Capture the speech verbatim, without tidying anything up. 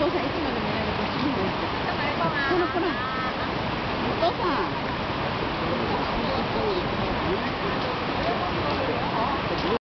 父さんいつまでもやると死ぬんですよ。この子ら、お父さん。